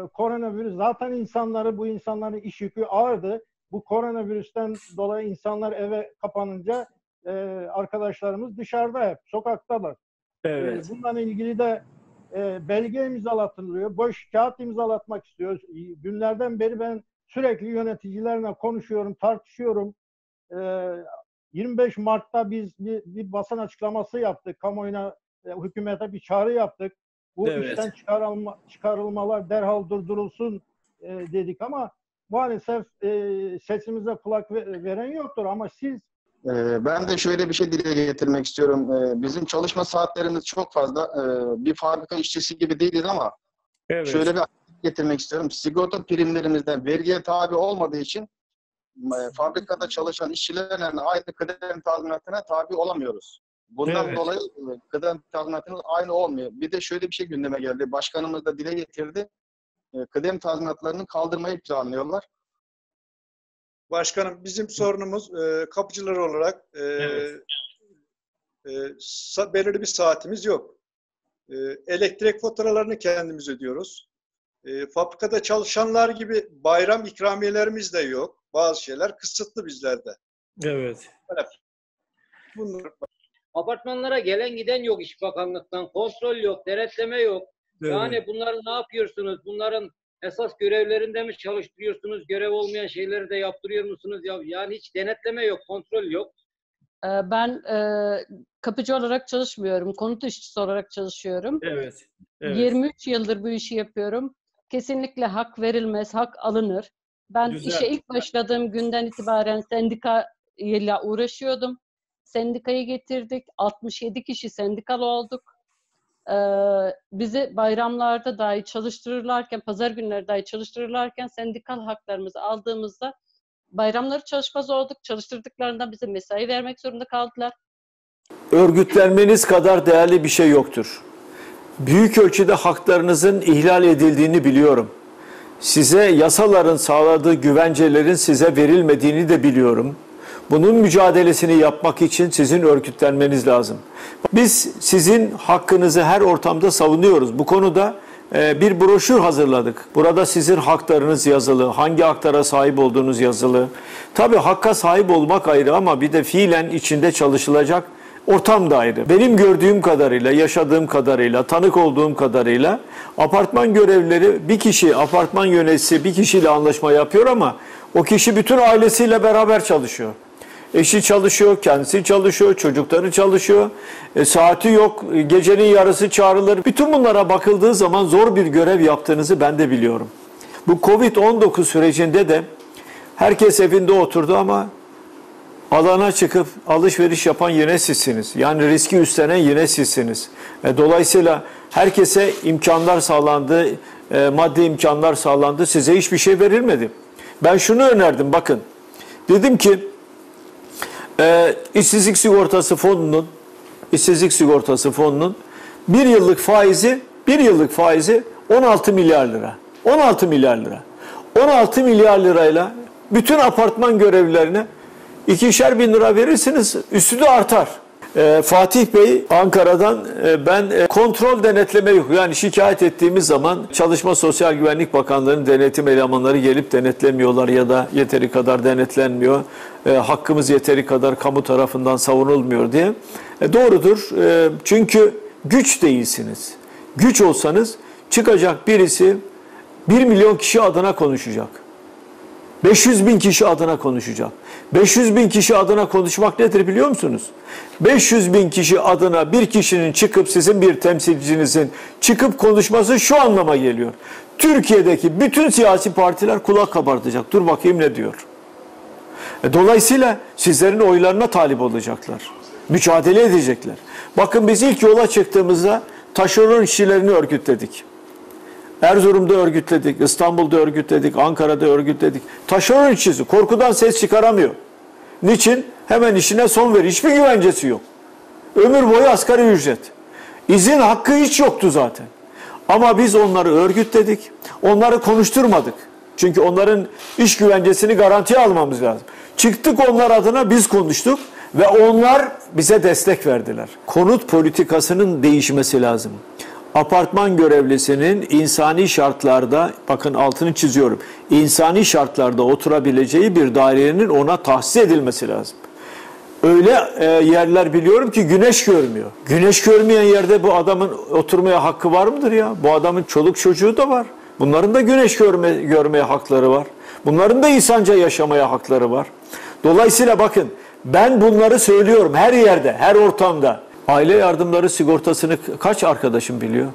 koronavirüs zaten bu insanların iş yükü ağırdı. Bu koronavirüsten dolayı insanlar eve kapanınca arkadaşlarımız dışarıda hep, sokaktalar. Evet. Bununla ilgili de belge imzalatılıyor. Boş kağıt imzalatmak istiyoruz. Günlerden beri ben sürekli yöneticilerle konuşuyorum, tartışıyorum. 25 Mart'ta biz bir basın açıklaması yaptık. Kamuoyuna, hükümete bir çağrı yaptık. Bu işten çıkarılmalar derhal durdurulsun dedik ama maalesef sesimize kulak veren yoktur. Ama siz... Ben de şöyle bir şey dile getirmek istiyorum. Bizim çalışma saatlerimiz çok fazla. Bir fabrika işçisi gibi değiliz ama şöyle bir getirmek istiyorum. Sigorta primlerimizden vergiye tabi olmadığı için fabrikada çalışan işçilerle aynı kıdem tazminatına tabi olamıyoruz. Bundan dolayı kıdem tazminatımız aynı olmuyor. Bir de şöyle bir şey gündeme geldi. Başkanımız da dile getirdi. Kıdem tazminatlarını kaldırmayı planlıyorlar. Başkanım, bizim sorunumuz kapıcılar olarak belirli bir saatimiz yok. Elektrik faturalarını kendimiz ödüyoruz. Fabrikada çalışanlar gibi bayram ikramiyelerimiz de yok. Bazı şeyler kısıtlı bizlerde. Evet. Bunlar... Apartmanlara gelen giden yok İş Bakanlık'tan. Kontrol yok, denetleme yok. Evet. Yani bunları ne yapıyorsunuz? Bunların esas görevlerinde mi çalıştırıyorsunuz? Görev olmayan şeyleri de yaptırıyor musunuz? Yani hiç denetleme yok, kontrol yok. Ben kapıcı olarak çalışmıyorum. Konut işçisi olarak çalışıyorum. Evet. 23 yıldır bu işi yapıyorum. Kesinlikle hak verilmez, hak alınır. Ben işe ilk başladığım günden itibaren sendika ile uğraşıyordum. Sendikayı getirdik. 67 kişi sendikalı olduk. Bizi bayramlarda dahi çalıştırırlarken, pazar günleri dahi çalıştırırlarken sendikal haklarımızı aldığımızda bayramları çalışmaz olduk. Çalıştırdıklarından bize mesai vermek zorunda kaldılar. Örgütlenmeniz kadar değerli bir şey yoktur. Büyük ölçüde haklarınızın ihlal edildiğini biliyorum. Size yasaların sağladığı güvencelerin size verilmediğini de biliyorum. Bunun mücadelesini yapmak için sizin örgütlenmeniz lazım. Biz sizin hakkınızı her ortamda savunuyoruz. Bu konuda bir broşür hazırladık. Burada sizin haklarınız yazılı, hangi haklara sahip olduğunuz yazılı. Tabii hakka sahip olmak ayrı ama bir de fiilen içinde çalışılacak ortam da ayrı. Benim gördüğüm kadarıyla, yaşadığım kadarıyla, tanık olduğum kadarıyla apartman görevlileri, bir kişi, apartman yöneticisi bir kişiyle anlaşma yapıyor ama o kişi bütün ailesiyle beraber çalışıyor. Eşi çalışıyor, kendisi çalışıyor, çocukları çalışıyor, saati yok, gecenin yarısı çağrılır. Bütün bunlara bakıldığı zaman zor bir görev yaptığınızı ben de biliyorum. Bu Covid-19 sürecinde de herkes evinde oturdu ama alana çıkıp alışveriş yapan yine sizsiniz. Yani riski üstlenen yine sizsiniz. Dolayısıyla herkese imkanlar sağlandı, maddi imkanlar sağlandı, size hiçbir şey verilmedi. Ben şunu önerdim, bakın. Dedim ki, İşsizlik sigortası fonunun bir yıllık faizi 16 milyar lira. 16 milyar lira. 16 milyar lirayla bütün apartman görevlilerine 2'şer bin lira verirsiniz, üstü de artar. Fatih Bey Ankara'dan ben kontrol denetleme yok. Yani şikayet ettiğimiz zaman Çalışma Sosyal Güvenlik Bakanlığı'nın denetim elemanları gelip denetlemiyorlar ya da yeteri kadar denetlenmiyor. Hakkımız yeteri kadar kamu tarafından savunulmuyor diye. Doğrudur. Çünkü güç değilsiniz. Güç olsanız çıkacak birisi 1 milyon kişi adına konuşacak. 500 bin kişi adına konuşacak. 500 bin kişi adına konuşmak nedir biliyor musunuz? 500 bin kişi adına bir kişinin çıkıp, sizin bir temsilcinizin çıkıp konuşması şu anlama geliyor. Türkiye'deki bütün siyasi partiler kulak kabartacak. Dur bakayım ne diyor. Dolayısıyla sizlerin oylarına talip olacaklar. Mücadele edecekler. Bakın biz ilk yola çıktığımızda taşeron işçilerini örgütledik. Erzurum'da örgütledik, İstanbul'da örgütledik, Ankara'da örgütledik. Taşeron işçisi korkudan ses çıkaramıyor. Niçin? Hemen işine son verir. Hiçbir güvencesi yok. Ömür boyu asgari ücret. İzin hakkı hiç yoktu zaten. Ama biz onları örgütledik. Onları konuşturmadık. Çünkü onların iş güvencesini garantiye almamız lazım. Çıktık onlar adına, biz konuştuk ve onlar bize destek verdiler. Konut politikasının değişmesi lazım. apartman görevlisinin insani şartlarda, bakın altını çiziyorum, insani şartlarda oturabileceği bir dairenin ona tahsis edilmesi lazım. Öyle yerler biliyorum ki güneş görmüyor. Güneş görmeyen yerde bu adamın oturmaya hakkı var mıdır ya? Bu adamın çoluk çocuğu da var. Bunların da güneş görmeye hakları var. Bunların da insanca yaşamaya hakları var. Dolayısıyla bakın, ben bunları söylüyorum her yerde, her ortamda. Aile yardımları sigortasını kaç arkadaşım biliyor?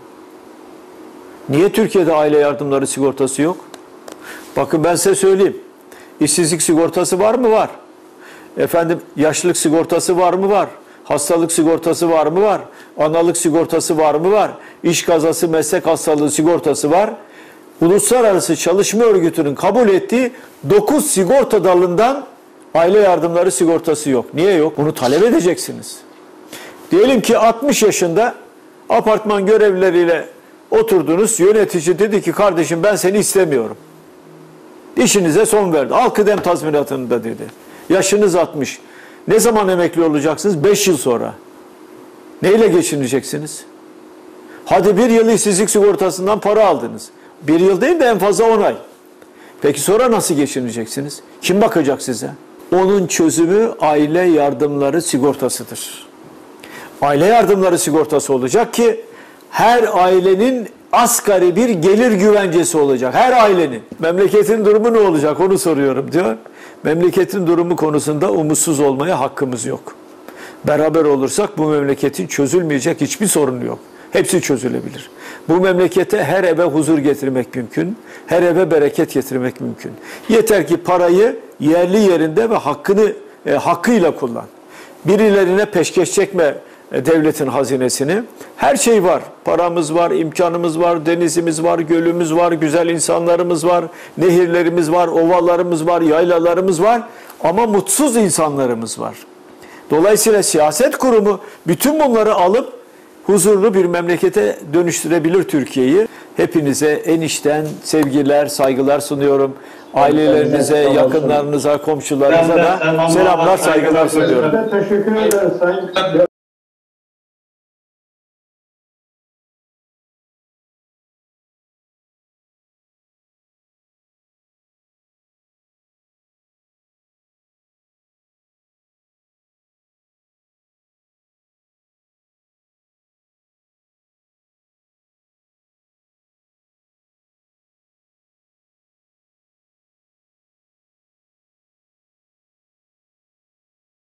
Niye Türkiye'de aile yardımları sigortası yok? Bakın ben size söyleyeyim. İşsizlik sigortası var mı? Var. Efendim, yaşlılık sigortası var mı? Var. Hastalık sigortası var mı? Var. Analık sigortası var mı? Var. İş kazası, meslek hastalığı sigortası var. Uluslararası Çalışma Örgütü'nün kabul ettiği 9 sigorta dalından aile yardımları sigortası yok. Niye yok? Bunu talep edeceksiniz. Diyelim ki 60 yaşında apartman görevlileriyle oturdunuz. Yönetici dedi ki kardeşim ben seni istemiyorum. İşinize son verdi. Al kıdem tazminatını da dedi. Yaşınız 60. Ne zaman emekli olacaksınız? 5 yıl sonra. Neyle geçineceksiniz? Hadi 1 yıl işsizlik sigortasından para aldınız. 1 yıl değil de en fazla 10 ay. Peki sonra nasıl geçineceksiniz? Kim bakacak size? Onun çözümü aile yardımları sigortasıdır. Aile yardımları sigortası olacak ki her ailenin asgari bir gelir güvencesi olacak. Her ailenin. Memleketin durumu ne olacak onu soruyorum diyor. Memleketin durumu konusunda umutsuz olmaya hakkımız yok. Beraber olursak bu memleketin çözülmeyecek hiçbir sorunu yok. Hepsi çözülebilir. Bu memlekete her eve huzur getirmek mümkün. Her eve bereket getirmek mümkün. Yeter ki parayı yerli yerinde ve hakkıyla kullan. Birilerine peşkeş çekme devletin hazinesini. Her şey var. Paramız var, imkanımız var, denizimiz var, gölümüz var, güzel insanlarımız var, nehirlerimiz var, ovalarımız var, yaylalarımız var. Ama mutsuz insanlarımız var. Dolayısıyla siyaset kurumu bütün bunları alıp huzurlu bir memlekete dönüştürebilir Türkiye'yi. Hepinize en içten sevgiler, saygılar sunuyorum. Ailelerinize, yakınlarınıza, komşularınıza da selamlar, saygılar sunuyorum. Teşekkür ederiz.